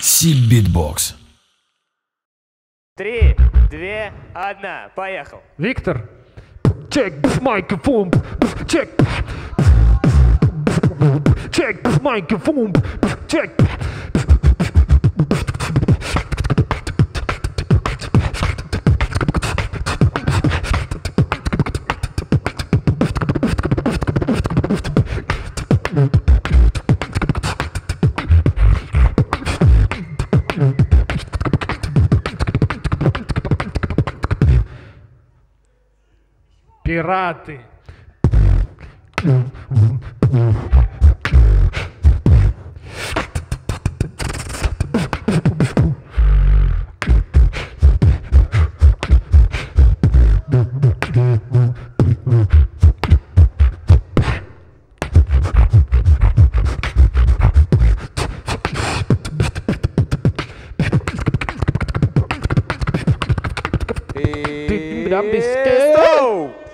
Сип Битбокс. 3, 2, 1, поехал. Виктор. Check microphone. Check. Check microphone. Check. Пираты. Стоп!